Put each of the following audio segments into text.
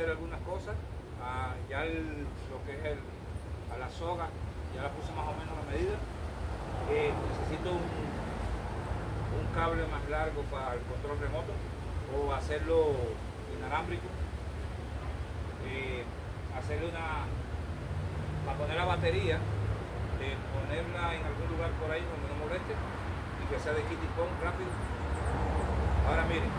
hacer algunas cosas. Ya lo que es a la soga, ya la puse más o menos a medida. Necesito un cable más largo para el control remoto o hacerlo inalámbrico. Hacerle para poner la batería, ponerla en algún lugar por ahí donde no moleste y que sea de kit y pon rápido. Ahora miren.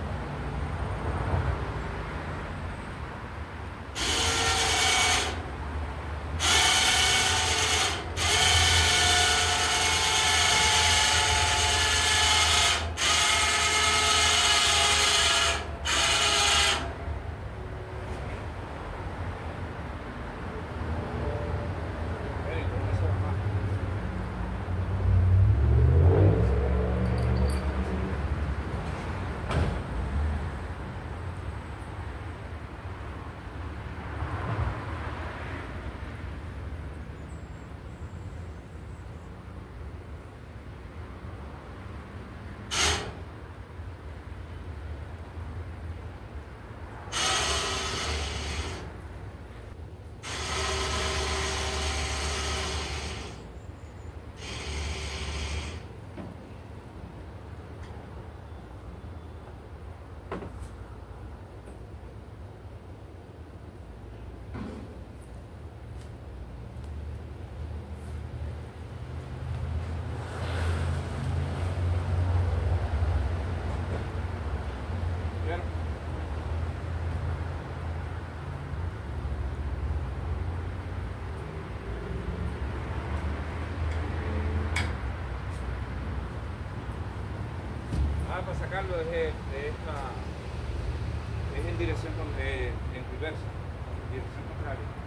Para sacarlo es en dirección en reversa, en dirección contraria.